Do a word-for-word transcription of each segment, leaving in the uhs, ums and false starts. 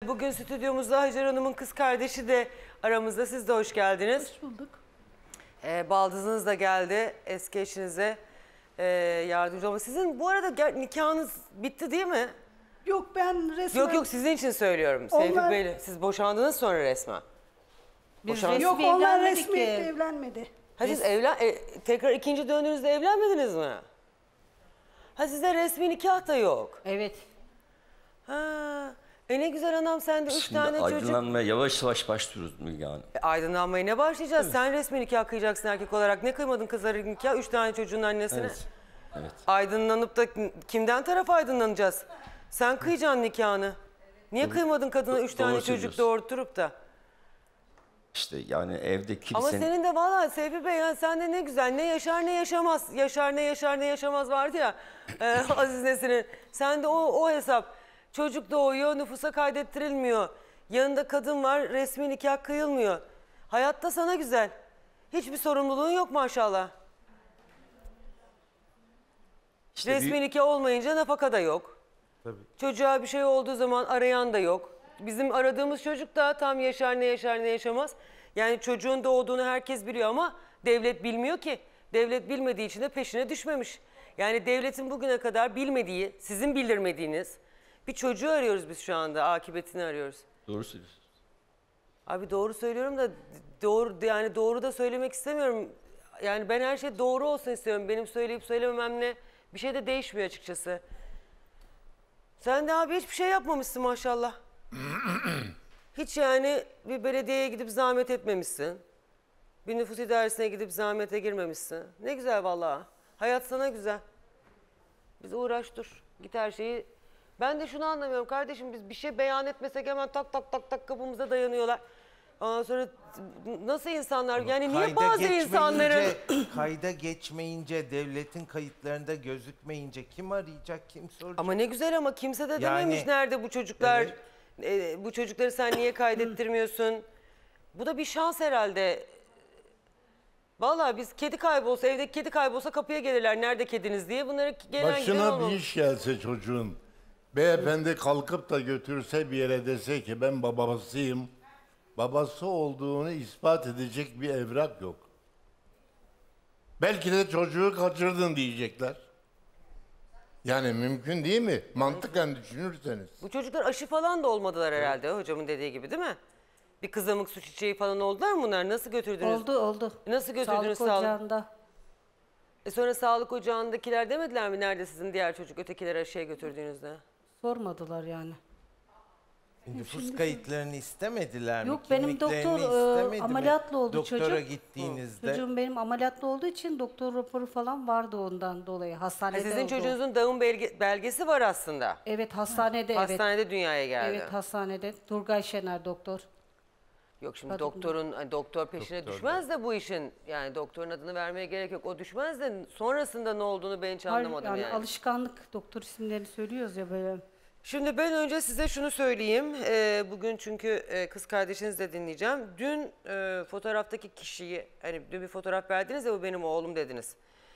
Bugün stüdyomuzda Hacer Hanım'ın kız kardeşi de aramızda. Siz de hoş geldiniz. Hoş bulduk. Ee, baldızınız da geldi eski eşinize e, yardımcı olma. Sizin bu arada nikahınız bitti değil mi? Yok ben resmen... Yok yok sizin için söylüyorum. Onlar... Seyfi Bey'le siz boşandınız sonra resmen. Boşan... Yok onlar resmi evlenmedi. Ha siz evlen... E, tekrar ikinci döndüğünüzde evlenmediniz mi? Ha sizde resmi nikah da yok. Evet. Ha. E ne güzel anam sende üç Şimdi tane çocuk. aydınlanmaya yavaş yavaş başlıyoruz Müge Hanım. E, aydınlanmaya ne başlayacağız? Evet. Sen resmi nikah kıyacaksın erkek olarak. Ne kıymadın kızları nikah? Üç tane çocuğun annesine. Evet. Evet. Aydınlanıp da kimden taraf aydınlanacağız? Sen kıyacaksın nikahını. Niye Doğru. kıymadın kadına üç tane çocuk doğurturup da? İşte yani evde kimsenin... Ama senin de vallahi Seyfi Bey yani sen de ne güzel ne yaşar ne yaşamaz. Yaşar ne yaşar ne yaşamaz vardı ya e, Aziz Nesin'in. Sen de o, o hesap. Çocuk doğuyor, nüfusa kaydettirilmiyor. Yanında kadın var, resmi nikah kıyılmıyor. Hayatta sana güzel. Hiçbir sorumluluğun yok maşallah. İşte resmi bir... nikah olmayınca nafaka da yok. Tabii. Çocuğa bir şey olduğu zaman arayan da yok. Bizim aradığımız çocuk da tam yaşar ne yaşar ne yaşamaz. Yani çocuğun doğduğunu herkes biliyor ama devlet bilmiyor ki. Devlet bilmediği için de peşine düşmemiş. Yani devletin bugüne kadar bilmediği, sizin bildirmediğiniz... Bir çocuğu arıyoruz biz şu anda, akıbetini arıyoruz. Doğru söylüyorsun. Abi doğru söylüyorum da doğru yani doğru da söylemek istemiyorum. Yani ben her şey doğru olsun istiyorum. Benim söyleyip söylemememle bir şey de değişmiyor açıkçası. Sen de abi hiçbir şey yapmamışsın maşallah. Hiç yani bir belediyeye gidip zahmet etmemişsin. Bir nüfus idaresine gidip zahmete girmemişsin. Ne güzel vallahi. Hayat sana güzel. Biz uğraş dur. Git her şeyi... Ben de şunu anlamıyorum kardeşim biz bir şey beyan etmesek hemen tak tak tak tak kapımıza dayanıyorlar. Ondan sonra nasıl insanlar yani niye bazı insanların... Kayda geçmeyince devletin kayıtlarında gözükmeyince kim arayacak kim soracak? Ama ne güzel ama kimse de yani, dememiş nerede bu çocuklar evet. e, bu çocukları sen niye kaydettirmiyorsun? Bu da bir şans herhalde. Vallahi biz kedi kaybolsa evdeki kedi kaybolsa kapıya gelirler nerede kediniz diye bunları gelen başına bir iş gelse çocuğun. Beyefendi kalkıp da götürse bir yere dese ki ben babasıyım, babası olduğunu ispat edecek bir evrak yok. Belki de çocuğu kaçırdın diyecekler. Yani mümkün değil mi? Mantıken düşünürseniz. Bu çocuklar aşı falan da olmadılar herhalde hocamın dediği gibi değil mi? Bir kızamık su çiçeği falan oldular mı bunlar? Nasıl götürdünüz? Oldu oldu. Nasıl götürdünüz? Sağlık ocağında. E sonra sağlık ocağındakiler demediler mi nerede sizin diğer çocuk ötekileri aşıya götürdüğünüzde? Sormadılar yani. Nüfus kayıtlarını istemediler mi? Yok benim doktor e, ameliyatlı oldu Doktora çocuk. Doktora gittiğinizde. Çocuğum benim ameliyatlı olduğu için doktor raporu falan vardı ondan dolayı. Hastanede Sizin oldu. çocuğunuzun doğum belge, belgesi var aslında. Evet hastanede evet. Hastanede dünyaya geldi. Evet hastanede. Turgay Şener doktor. Yok şimdi Kadın. doktorun hani doktor peşine doktor düşmez de bu işin yani doktorun adını vermeye gerek yok. O düşmez de sonrasında ne olduğunu ben hiç anlamadım yani. yani. Alışkanlık doktor isimlerini söylüyoruz ya böyle. Şimdi ben önce size şunu söyleyeyim. Ee, bugün çünkü e, kız kardeşinizi de dinleyeceğim. Dün e, fotoğraftaki kişiyi, hani dün bir fotoğraf verdiniz ya bu benim oğlum dediniz.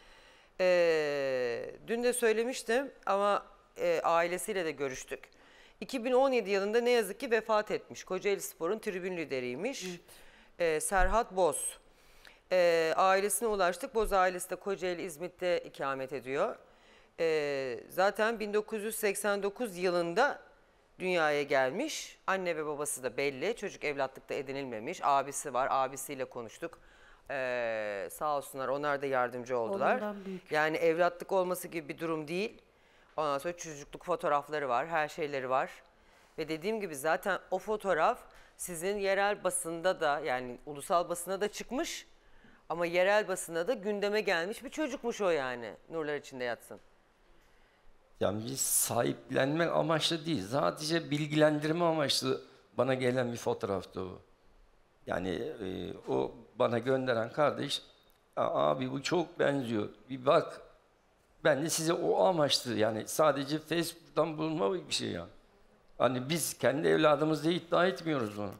Ee, dün de söylemiştim ama e, ailesiyle de görüştük. iki bin on yedi yılında ne yazık ki vefat etmiş. Kocaelispor'un tribün lideriymiş. Evet. Ee, Serhat Boz. Ee, ailesine ulaştık. Boz ailesi de Kocaeli İzmit'te ikamet ediyor. Ee, zaten bin dokuz yüz seksen dokuz yılında dünyaya gelmiş. Anne ve babası da belli. Çocuk evlatlıkta edinilmemiş. Abisi var. Abisiyle konuştuk. Ee, sağ olsunlar onlar da yardımcı oldular. Yani evlatlık olması gibi bir durum değil. Ondan sonra çocukluk fotoğrafları var. Her şeyleri var. Ve dediğim gibi zaten o fotoğraf sizin yerel basında da yani ulusal basına da çıkmış. Ama yerel basında da gündeme gelmiş bir çocukmuş o yani. Nurlar içinde yatsın. Yani bir sahiplenmek amaçlı değil. Sadece bilgilendirme amaçlı bana gelen bir fotoğraftı o. Yani e, o bana gönderen kardeş, abi bu çok benziyor. Bir bak, ben de size o amaçlı yani sadece Facebook'tan bulunma bir şey yani. Hani biz kendi evladımız diye iddia etmiyoruz onu.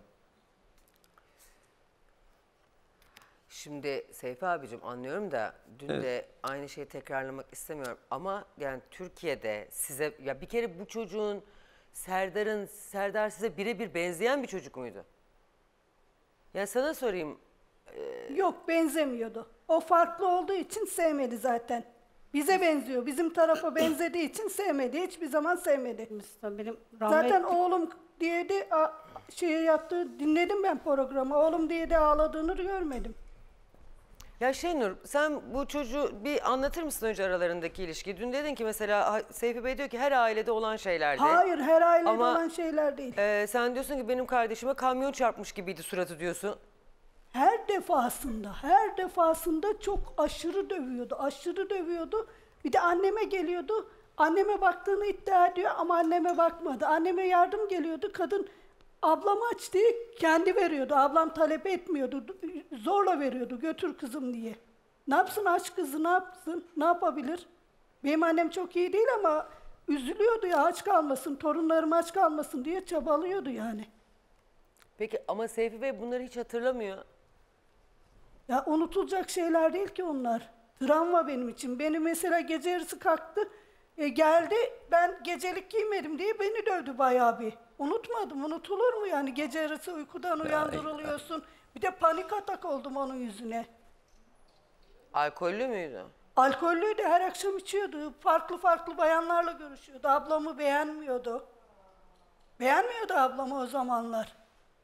Şimdi Seyfi abicim anlıyorum da dün evet. de aynı şeyi tekrarlamak istemiyorum ama yani Türkiye'de size ya bir kere bu çocuğun Serdar'ın Serdar size birebir benzeyen bir çocuk muydu? Ya sana sorayım. Yok, benzemiyordu. O farklı olduğu için sevmedi zaten. Bize benziyor. Bizim tarafa benzediği için sevmedi. Hiçbir zaman sevmedi. Mesela benim rahmetli... Zaten oğlum diye de a- şey yaptı, dinledim ben programı. Oğlum diye de ağladığını görmedim. Ya Şenur, sen bu çocuğu bir anlatır mısın önce aralarındaki ilişkiyi? Dün dedin ki mesela ha- Seyfi Bey diyor ki her ailede olan şeylerdi. Hayır, her ailede Ama, olan şeyler değil. e, sen diyorsun ki benim kardeşime kamyon çarpmış gibiydi suratı diyorsun. Her defasında, her defasında çok aşırı dövüyordu, aşırı dövüyordu. Bir de anneme geliyordu, anneme baktığını iddia ediyor ama anneme bakmadı. Anneme yardım geliyordu, kadın ablam aç diye kendi veriyordu. Ablam talep etmiyordu, zorla veriyordu, götür kızım diye. Ne yapsın aç kızı, ne yapsın, ne yapabilir? Benim annem çok iyi değil ama üzülüyordu ya, aç kalmasın, torunlarım aç kalmasın diye çabalıyordu yani. Peki ama Seyfi Bey bunları hiç hatırlamıyor. Ya unutulacak şeyler değil ki onlar. Travma benim için. Beni mesela gece yarısı kalktı, e, geldi, ben gecelik giymedim diye beni dövdü bayağı bir. Unutmadım, unutulur mu yani? Gece yarısı uykudan uyandırılıyorsun. Bir de panik atak oldum onun yüzüne. Alkollü müydü? Alkollüydü, her akşam içiyordu. Farklı farklı bayanlarla görüşüyordu. Ablamı beğenmiyordu. Beğenmiyordu ablamı o zamanlar.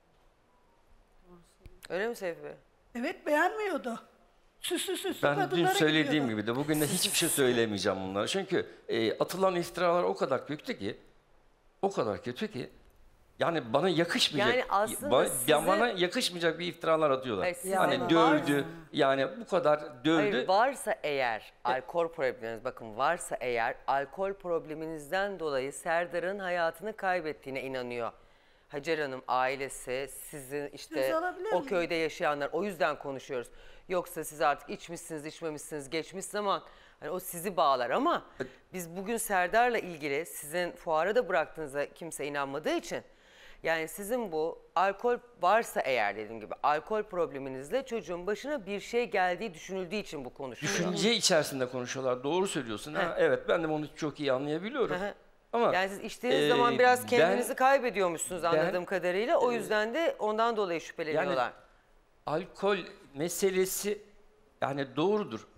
Öyle mi Seyfi Bey? Evet, beğenmiyordu. Süslü süslü Ben dün kadınlara söylediğim gidiyordu. gibi de bugün de hiçbir şey söylemeyeceğim bunlara. Çünkü e, atılan iftiralar o kadar kötü ki, o kadar kötü ki, yani bana yakışmayacak, Yani aslında ba- size- ya bana yakışmayacak bir iftiralar atıyorlar. Hayır, size hani var- dövdü, yani bu kadar dövdü. Hayır, varsa eğer alkol probleminiz, bakın varsa eğer alkol probleminizden dolayı Serdar'ın hayatını kaybettiğine inanıyor Hacer Hanım, ailesi, sizin işte Söz alabilir o miyim? köyde yaşayanlar, o yüzden konuşuyoruz. Yoksa siz artık içmişsiniz, içmemişsiniz, geçmiş zaman hani o sizi bağlar ama biz bugün Serdar'la ilgili sizin fuara da bıraktığınıza kimse inanmadığı için yani sizin bu alkol varsa eğer dediğim gibi alkol probleminizle çocuğun başına bir şey geldiği düşünüldüğü için bu konuşuluyor. Düşünce içerisinde konuşuyorlar. Doğru söylüyorsun. Ha, evet, ben de onu çok iyi anlayabiliyorum. Hı hı. Ama Yani siz içtiğiniz e, zaman biraz ben- kendinizi kaybediyormuşsunuz anladığım ben- kadarıyla. O yüzden de ondan dolayı şüpheleniyorlar. Yani alkol meselesi yani doğrudur.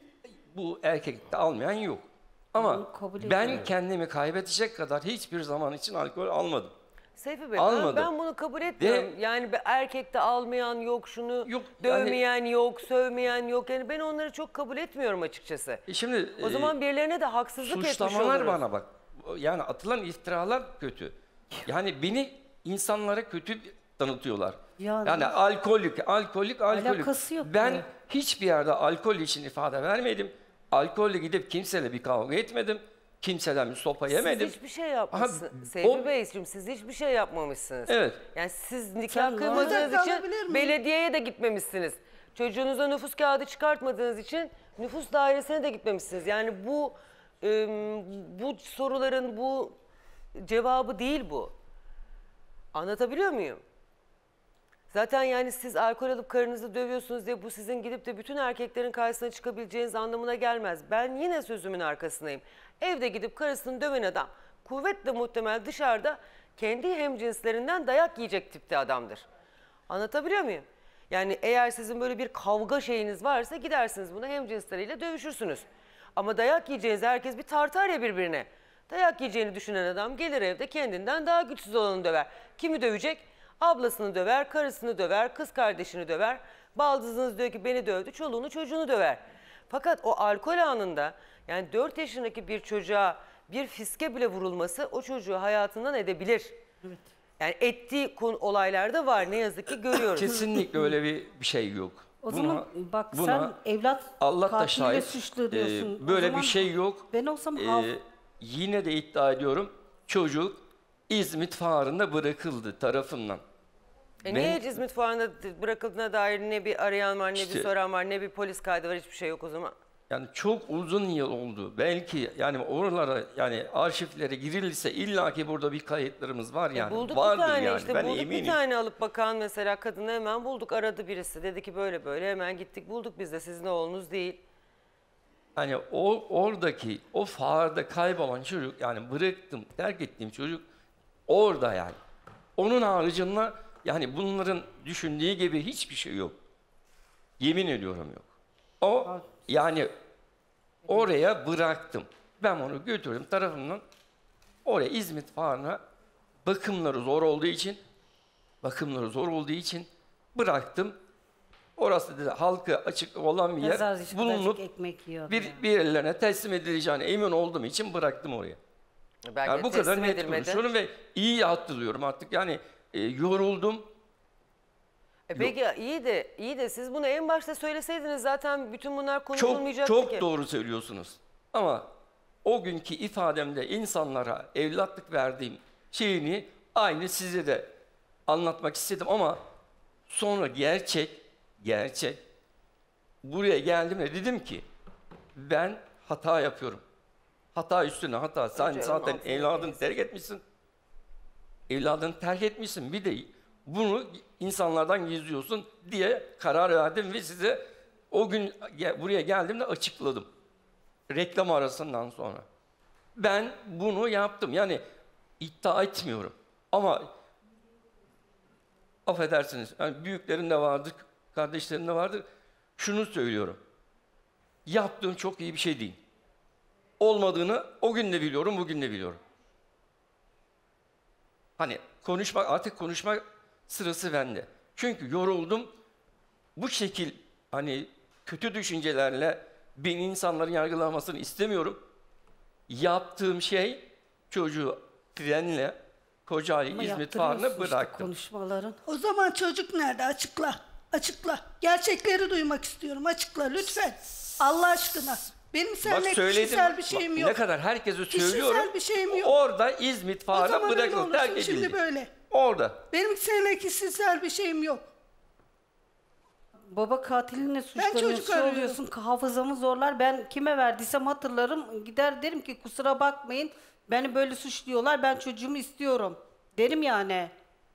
Bu erkekte almayan yok. Ama Bunu kabul ben ediyorum. kendimi kaybedecek kadar hiçbir zaman için alkol almadım. Seyfi Bey ben, Almadı. ben bunu kabul etmiyorum. De- yani bir erkekte almayan yok, şunu Yok, dövmeyen yok, sövmeyen yok. Yani ben onları çok kabul etmiyorum açıkçası. E şimdi O e, zaman birilerine de haksızlık etmiş suçlamalar oluruz. bana bak. Yani atılan iftiralar kötü. Yani beni insanlara kötü tanıtıyorlar. Yani- Yani alkolik, alkolik, alkolik. Alakası yok Ben yani. hiçbir yerde alkol için ifade vermedim. Alkolle gidip kimseyle bir kavga etmedim. Kimseden bir sopa yemedim. Siz hiçbir şey yapmışsınız. Aha, Seyfi o- Beyciğim siz hiçbir şey yapmamışsınız. Evet. Yani siz nikah Sen kıymadığınız normal- için Alabilir miyim? belediyeye de gitmemişsiniz. Çocuğunuza nüfus kağıdı çıkartmadığınız için nüfus dairesine de gitmemişsiniz. Yani bu ım, bu soruların bu cevabı değil bu. Anlatabiliyor muyum? Zaten yani siz alkol alıp karınızı dövüyorsunuz diye bu sizin gidip de bütün erkeklerin karşısına çıkabileceğiniz anlamına gelmez. Ben yine sözümün arkasındayım. Evde gidip karısını döven adam kuvvetle muhtemel dışarıda kendi hemcinslerinden dayak yiyecek tipte adamdır. Anlatabiliyor muyum? Yani eğer sizin böyle bir kavga şeyiniz varsa gidersiniz buna hemcinsleriyle dövüşürsünüz. Ama dayak yiyeceğiniz herkes bir tartar ya birbirine. Dayak yiyeceğini düşünen adam gelir evde kendinden daha güçsüz olanı döver. Kimi dövecek? Ablasını döver, karısını döver, kız kardeşini döver. Baldızınız diyor ki beni dövdü, çoluğunu çocuğunu döver. Fakat o alkol anında yani dört yaşındaki bir çocuğa bir fiske bile vurulması o çocuğu hayatından edebilir. Evet. Yani ettiği konu, olaylarda var ne yazık ki görüyoruz. Kesinlikle öyle bir, bir şey yok. O Buna- zaman bak buna sen evlat Allah da katiliyle şahit. suçlu diyorsun. Ee, O böyle zaman bir şey yok. Ben olsam Ee, hav- yine de iddia ediyorum. Çocuk İzmit Fuarı'nda bırakıldı tarafından. E Ben- niye İzmit Fuarı'nda bırakıldığına dair ne bir arayan var, ne bir İşte- soran var, ne bir polis kaydı var, hiçbir şey yok o zaman. Yani çok uzun yıl oldu. Belki yani oralara yani arşivlere girilirse illaki burada bir kayıtlarımız var yani. E bulduk Vardır bir tane yani. işte Ben bulduk eminim. bir tane alıp bakan mesela kadını hemen bulduk, aradı birisi. Dedi ki böyle böyle hemen gittik bulduk biz de sizin oğlunuz değil. Hani o oradaki o fuarda kaybolan çocuk yani bıraktım terk ettiğim çocuk Orada yani. Onun haricinde yani bunların düşündüğü gibi hiçbir şey yok. Yemin ediyorum yok. O yani oraya bıraktım. Ben onu götürdüm tarafından. Oraya İzmit Fuarı'na bakımları zor olduğu için bakımları zor olduğu için bıraktım. Orası dedi halka açık olan bir yer. Mezarcı Bulunup kadarcık ekmek yiyordu bir, yani. birilerine teslim edileceğine emin olduğum için bıraktım oraya. Belki Yani de bu kadar teslim net edilmedi. konuşuyorum ve iyi hatırlıyorum artık. Yani e, yoruldum. E peki iyi de iyi de siz bunu en başta söyleseydiniz zaten bütün bunlar Çok konuşulmayacaktı çok ki. doğru söylüyorsunuz. Ama o günkü ifademde insanlara evlatlık verdiğim şeyini aynı size de anlatmak istedim ama sonra gerçek gerçek buraya geldiğimde dedim ki ben hata yapıyorum. Hata üstüne hata. Sen Önce onun zaten altına evladını koyuyorsun. terk etmişsin. Evladını terk etmişsin. Bir de bunu insanlardan gizliyorsun diye karar verdim ve size o gün ge- buraya geldiğimde açıkladım. Reklam arasından sonra. Ben bunu yaptım. Yani iddia etmiyorum. Ama affedersiniz. Yani büyüklerin de vardır, kardeşlerin de vardır. Şunu söylüyorum. Yaptığım çok iyi bir şey değil. Olmadığını o gün de biliyorum, bugün de biliyorum. Hani konuşmak, artık konuşma sırası bende. Çünkü yoruldum. Bu şekil hani kötü düşüncelerle beni insanların yargılamasını istemiyorum. Yaptığım şey çocuğu trenle Kocaeli Ama İzmit yaptırıyorsun Fuarı'na işte bıraktım. konuşmaların. O zaman çocuk nerede? Açıkla. Açıkla. Gerçekleri duymak istiyorum. Açıkla lütfen. Allah aşkına. Benim Bak seninle söyledim. kişisel bir şeyim Bak, yok. ne kadar herkese Kişisel söylüyorum. bir şeyim yok. Orada İzmit O Fuarı'na zaman öyle bırakıldı. Terk olursun. Şimdi edildi. böyle. Orada. Benim seninle kişisel bir şeyim yok. Baba katilinle çocuk suçlanıyorsun, arıyorum. oluyorsun, hafızamı zorlar. Ben kime verdiysem hatırlarım. Gider derim ki kusura bakmayın. Beni böyle suçluyorlar. Ben çocuğumu istiyorum. Derim yani.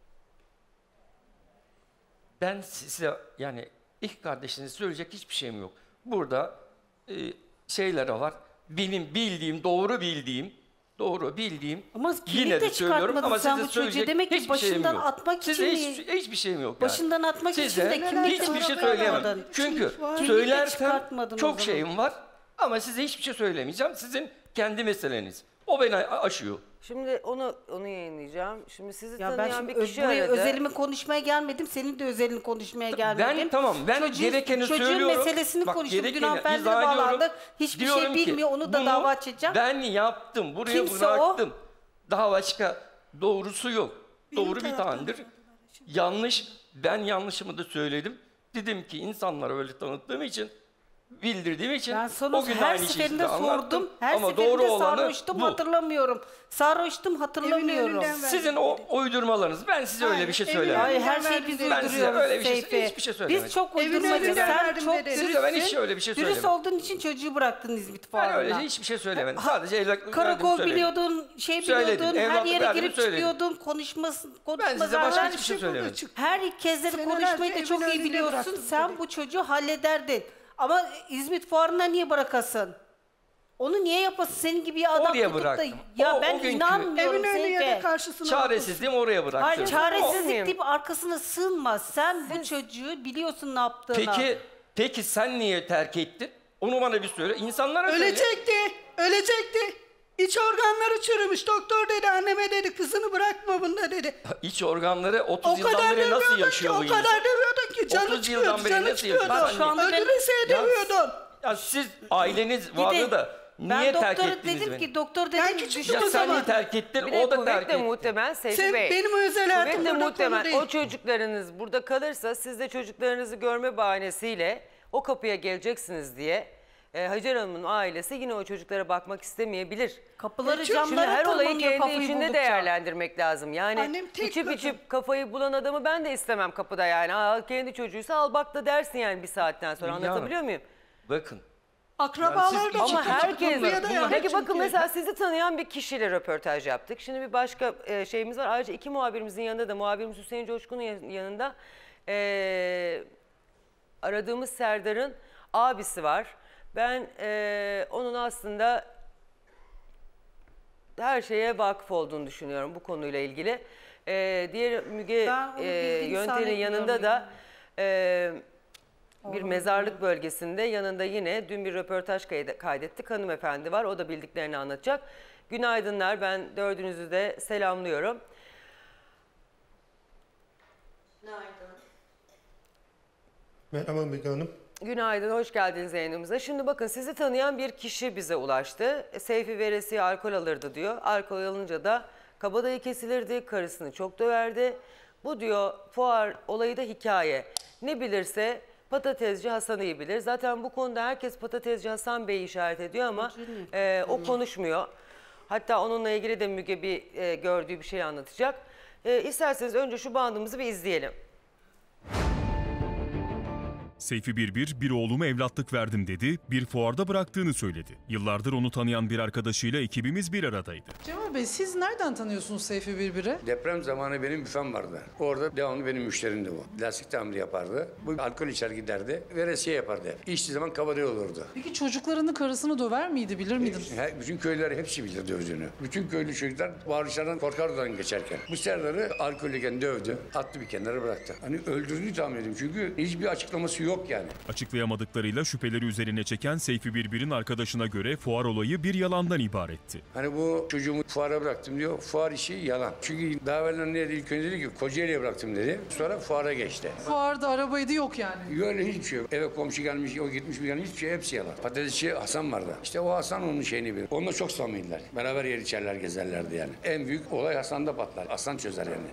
Ben size yani ilk kardeşinize söyleyecek hiçbir şeyim yok. Burada e, şeyler var. Benim bildiğim, doğru bildiğim, doğru bildiğim Ama kimlik yine de de söylüyorum çıkartmadın ama sen size bu çocuğu. söyleyecek Demek ki hiçbir şeyim başından yok. atmak Size için hiç, hiçbir şeyim yok. yani. Başından atmak için Size de kimlik hiçbir şey çıkartmadın. söyleyemem. Çünkü Kimlik de söylersem çıkartmadın o çok zaman. şeyim var ama size hiçbir şey söylemeyeceğim. Sizin kendi meseleniz. O beni aşıyor. Şimdi onu onu yayınlayacağım. Şimdi sizi Ya ben tanıyan şimdi bir ö- kişi buraya aradı. özelimi konuşmaya gelmedim. Senin de özelini konuşmaya gelmedim. Ben tamam ben Çocuğun- gerekeni çocuğun söylüyorum. meselesini Bak, konuştum. Dün gerekeni hanımefendi izah ediyorum. bağlandı. Hiçbir Diyorum şey ki, bilmiyor. Onu da bunu dava açacağım. Ben yaptım. Buraya Kimse bıraktım. Daha başka doğrusu yok. Doğru bir taraftan tanedir. Yanlış. Ben yanlışımı da söyledim. Dedim ki insanlara öyle tanıttığım için bildirdiğim için Ben sana o gün her aynı şeyi seferinde size anlattım. sordum. Her Ama seferinde doğru olanı sarhoştum bu. hatırlamıyorum. Sarhoştum hatırlamıyorum. önünden ver. Sizin o uydurmalarınız. Ben size öyle bir şey Aynen, söylemem. Ay her Ben şeyi biz size uyduruyoruz öyle bir şey- Seyfi. hiçbir şey söylemedim. Biz çok Evine uydurmacı. öyle Sen verdim çok dedim. dürüstsün. Size ben hiç öyle bir şey Dürüst söylemedim. olduğun için çocuğu bıraktın İzmit Ben Fuarı'na. öyle hiçbir şey söylemedim. Sadece evlat verdim, Karakol söyledim. biliyordun, şey Söyledim, biliyordun, her evlatlık yere verdim, girip söyledim. çıkıyordun, konuşması, Ben size başka konuşmalarla. hiçbir şey söylemedim. Her kezleri Senelerce konuşmayı da çok evin iyi önünde biliyorsun. bıraktım Sen dedi. bu çocuğu hallederdin. Ama İzmit Fuarı'na niye bırakasın? Onu niye yapasın? Senin gibi bir adam Oraya tutup da... bıraktım. Ya O- ben o günkü- inanmıyorum Evin önü ya da Seyfe. karşısına. Çaresizliğimi oraya bıraktım. Hayır çaresizlik Olmayayım. deyip arkasına sığınma. Sen bu çocuğu biliyorsun ne yaptığını. Peki, peki sen niye terk ettin? Onu bana bir söyle. İnsanlara söyle. Ölecekti. Ölecekti. İç organları çürümüş. Doktor dedi anneme dedi kızını bırakma bunda dedi. İç organları otuz O yıldan kadar beri nasıl dövüyordun ki, yaşıyor bu o insan? kadar dövüyordun ki canı otuz yıldan çıkıyordu, beri canı nasıl yaşıyor? çıkıyordu. Bak şu anda ben- Öldürülseye Ya- dövüyordun. Ya siz aileniz vardı da ben niye terk doktora ettiniz dedim beni? ki doktor Ben dedim küçüktüm Ya o sen zaman. niye terk ettin? Bir de O da kuvvet terk de etti. muhtemel Seyfi Sen Bey. benim özel hayatım Kuvvet de burada muhtemel konu değil. o çocuklarınız burada kalırsa siz de çocuklarınızı görme bahanesiyle o kapıya geleceksiniz diye e, Hacer Hanım'ın ailesi yine o çocuklara bakmak istemeyebilir. kapıları Çünkü Şimdi camlara her olayı tırmanıyor kendi kafayı içinde buldukça. değerlendirmek lazım. Yani Annem tek içip kadın. içip kafayı bulan adamı ben de istemem kapıda yani. Aa, kendi çocuğuysa al bak da dersin yani bir saatten sonra. Ya. Anlatabiliyor muyum? Bakın. Akrabalar da Ama Ama çıktı, herkes... kapıya dayandı Peki bakın çünkü. mesela sizi tanıyan bir kişiyle röportaj yaptık. Şimdi bir başka e, şeyimiz var. Ayrıca iki muhabirimizin yanında da muhabirimiz Hüseyin Coşkun'un yan- yanında e, aradığımız Serdar'ın abisi var. Ben e, onun aslında her şeye vakıf olduğunu düşünüyorum bu konuyla ilgili. Ee, diğer Müge Ben onu e, bildiğini yönteminin zannetmiyorum yanında da yani. e, bir mezarlık bölgesinde yanında yine dün bir röportaj kaydı- kaydettik. Hanımefendi var, o da bildiklerini anlatacak. Günaydınlar, ben dördünüzü de selamlıyorum. Merhaba Müge Hanım. Günaydın, hoş geldiniz yayınımıza. Şimdi bakın, sizi tanıyan bir kişi bize ulaştı. E, Seyfi veresiye alkol alırdı diyor. Alkol alınca da kabadayı kesilirdi, karısını çok döverdi. Bu diyor fuar olayı da hikaye. Ne bilirse patatesci Hasan iyi bilir. Zaten bu konuda herkes patatesci Hasan Bey'i işaret ediyor ama e, o konuşmuyor. Hatta onunla ilgili de Müge bir e, gördüğü bir şey anlatacak. E, isterseniz önce şu bandımızı bir izleyelim. Seyfi Birbir, bir oğlumu evlatlık verdim dedi, bir fuarda bıraktığını söyledi. Yıllardır onu tanıyan bir arkadaşıyla ekibimiz bir aradaydı. Cemal Bey, siz nereden tanıyorsunuz Seyfi Birbir'i? Deprem zamanı benim büfem vardı. Orada devamlı benim müşterimdi bu. Lastik tamiri yapardı. Bu alkol içer giderdi. Veresiye yapardı hep. İçtiği zaman kabadayı olurdu. Peki çocuklarını, karısını döver miydi, bilir miydiniz? Her, bütün köylüler hepsi bilir dövdüğünü. Bütün köylü çocuklar bağırışlardan korkardı oradan geçerken. Bu Serdar'ı alkollüyken dövdü. Attı bir kenara bıraktı. Hani öldürdüğünü tahmin ediyorum. Çünkü hiçbir açıklaması yok yani. Açıklayamadıklarıyla şüpheleri üzerine çeken Seyfi Birbir'in arkadaşına göre fuar olayı bir yalandan ibaretti. Hani bu çocuğumu fuara bıraktım diyor. Fuar işi yalan. Çünkü daha evvel ne dedi? İlk önce dedi ki Kocaeli'ye bıraktım dedi. Sonra fuara geçti. Fuarda arabaydı, yok yani. Öyle hiçbir şey yok. Eve komşu gelmiş, o gitmiş bir gelmiş, hiçbir şey, hepsi yalan. Patatesçi Hasan vardı. İşte o Hasan onun şeyini bilir. Onunla çok samimiydiler. Beraber yer içerler, gezerlerdi yani. En büyük olay Hasan'da patlar. Hasan çözer yani.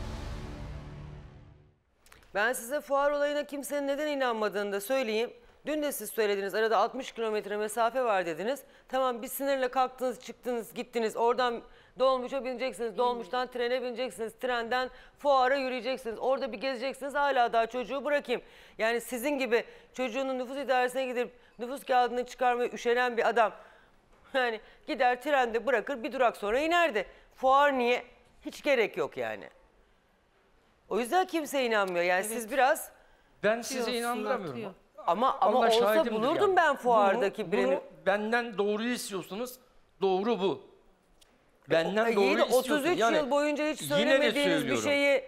Ben size fuar olayına kimsenin neden inanmadığını da söyleyeyim. Dün de siz söylediniz, arada altmış kilometre mesafe var dediniz. Tamam, bir sinirle kalktınız, çıktınız, gittiniz. Oradan dolmuşa bineceksiniz, dolmuştan trene bineceksiniz, trenden fuara yürüyeceksiniz. Orada bir gezeceksiniz, hala daha çocuğu bırakayım. Yani sizin gibi çocuğunun nüfus idaresine gidip nüfus kağıdını çıkarmaya üşenen bir adam. Yani gider trende bırakır, bir durak sonra inerdi. Fuar niye? Hiç gerek yok yani. O yüzden kimse inanmıyor. Yani Evet. siz biraz... Ben size Atıyorsun, inandıramıyorum. atıyor. Ama ama Allah olsa şahidimdir bulurdum yani. ben fuardaki bunu, birini. Bunu benden doğruyu istiyorsunuz. Doğru bu. Benden Ay, doğru iyi de istiyorsun. otuz üç Yani yıl boyunca hiç yine de söylemediğiniz bir söylüyorum. şeyi...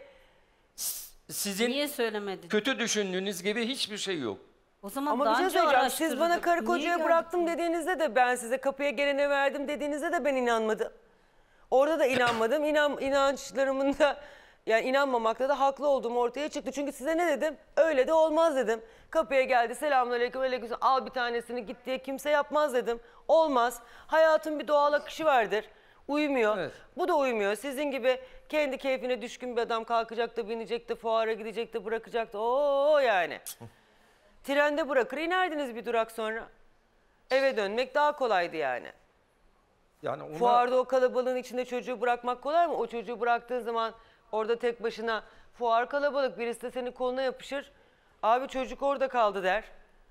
Sizin Niye söylemedin? kötü düşündüğünüz gibi hiçbir şey yok. O zaman Ama daha bir şey önce söyleyeceğim. Siz bana araştırırdık. karı Niye kocaya geldin? bıraktım dediğinizde de ben size kapıya gelene verdim dediğinizde de ben inanmadım. Orada da inanmadım. İnan, inançlarımın da yani inanmamakta da haklı olduğum ortaya çıktı. Çünkü size ne dedim? Öyle de olmaz dedim. Kapıya geldi, selamünaleyküm, aleyküm, al bir tanesini git diye kimse yapmaz dedim. Olmaz. Hayatın bir doğal akışı vardır. Uymuyor. Evet. Bu da uymuyor. Sizin gibi kendi keyfine düşkün bir adam kalkacak da binecek de fuara gidecek de bırakacak da ooo yani. Trende bırakır inerdiniz bir durak sonra. Eve dönmek daha kolaydı yani. Yani ona, Fuarda o kalabalığın içinde çocuğu bırakmak kolay mı? O çocuğu bıraktığın zaman orada tek başına fuar kalabalık, birisi de senin koluna yapışır. Abi çocuk orada kaldı der.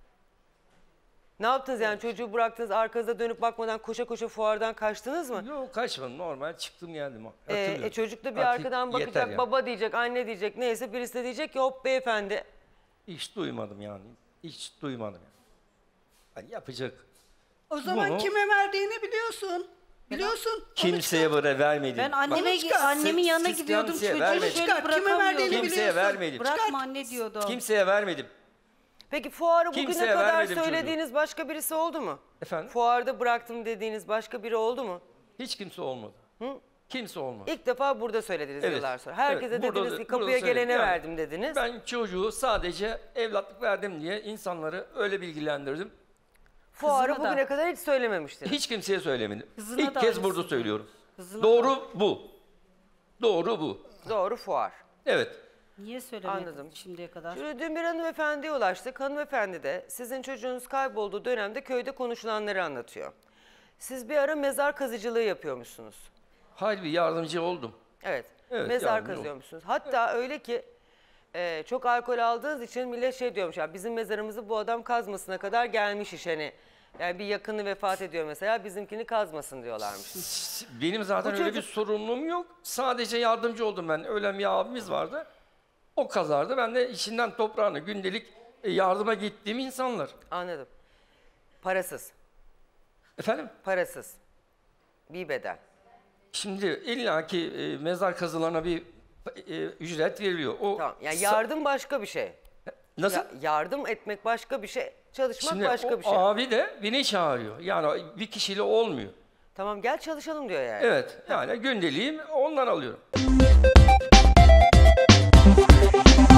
Ne yaptınız yani, çocuğu bıraktınız, arkanıza dönüp bakmadan koşa koşa fuardan kaçtınız mı? yok kaçmadım, normal çıktım geldim. Ee, Hatırlıyorum. e, çocuk da bir Artık arkadan yeter bakacak, yani. baba diyecek, anne diyecek, neyse birisi de diyecek ki hop beyefendi. Hiç duymadım yani. Hiç duymadım yani. Hani yapacak. O zaman Bunu- kime verdiğini biliyorsun. Biliyorsun. onu Kimseye çıkar. böyle vermedim. Ben anneme, Onu çıkar. annemin yanına siz gidiyordum, kimseye çocuğu vermedin. şöyle Çıkar, kime bırakamıyordum. verdiğini Kimseye biliyorsun. vermedim. Bırakma anne diyordu. Kimseye vermedim. Peki fuarı bugüne Kimseye kadar vermedim çocuğu. söylediğiniz başka birisi oldu mu? Efendim? Fuarda bıraktım dediğiniz başka biri oldu mu? Hiç kimse olmadı. Kimse olmadı. İlk defa burada söylediniz Evet. yıllar sonra. Herkese Evet, burada- dediniz ki burada kapıya söyledim. gelene Yani verdim dediniz. Ben çocuğu sadece evlatlık verdim diye insanları öyle bilgilendirdim. Fuarı kızına da. bugüne kadar hiç söylememiştiniz. Hiç kimseye söylemedim. Kızına İlk da kez aynısını. burada söylüyorum. Kızına Doğru bu. Doğru bu. Doğru, fuar. Evet. Niye söylemedin Anladım. şimdiye kadar? Şimdi dün bir hanımefendiye ulaştık. Hanımefendi de sizin çocuğunuz kaybolduğu dönemde köyde konuşulanları anlatıyor. Siz bir ara mezar kazıcılığı yapıyormuşsunuz. Hayır, bir yardımcı oldum. Evet, Evet, mezar yardımcı kazıyormuşsunuz. Hatta öyle ki e, çok alkol aldığınız için millet şey diyormuş ya, bizim mezarımızı bu adam kazmasına kadar gelmiş iş hani. Yani bir yakını vefat ediyor mesela, bizimkini kazmasın diyorlarmış. Benim zaten Bu öyle çocuk- bir sorumluluğum yok. Sadece yardımcı oldum ben. Ölen bir abimiz vardı. O kazardı. Ben de içinden toprağını gündelik e, yardıma gittiğim insanlar. Anladım. Parasız, Efendim? parasız. Bir bedel. Şimdi illaki e, mezar kazılarına bir e, ücret veriliyor. O Tamam. Yani sa- yardım başka bir şey. Nasıl? Ya- yardım etmek başka bir şey. Çalışmak Şimdi başka o bir şey. abi de beni çağırıyor. Yani bir kişiyle olmuyor. Tamam gel çalışalım diyor yani. Evet. Yani gündeliğim ondan alıyorum.